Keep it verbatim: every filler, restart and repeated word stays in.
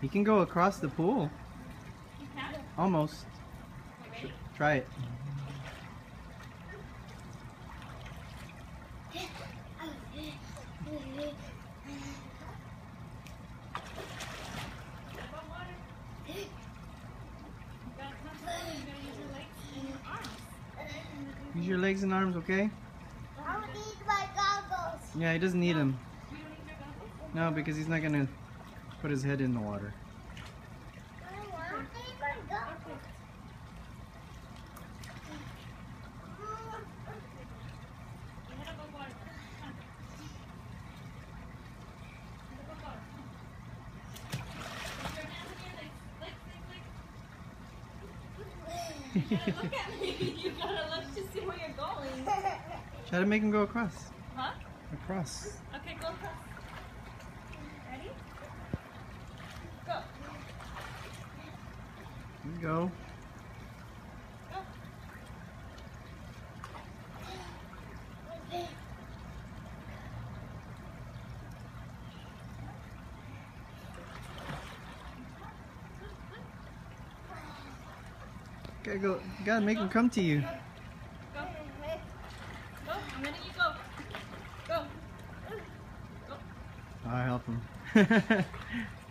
You can go across the pool. You can? Almost. Okay, Try it. Use your legs and arms, okay? I don't need my goggles. Yeah, he doesn't need them. You don't need your goggles? No, because he's not gonna put his head in the water. I don't need my goggles. You had a go water. Come. You had a go water. Come. Put your hands on your legs. Legs, legs, legs. You gotta look at me. You gotta look to see where you're going. Try to make him go across. Huh? Across. Okay, go across. Ready? Go. There you go. Go. Gotta go. You gotta make him come to you. Go. Go. I'm letting you go. Go. Go. I'll help him.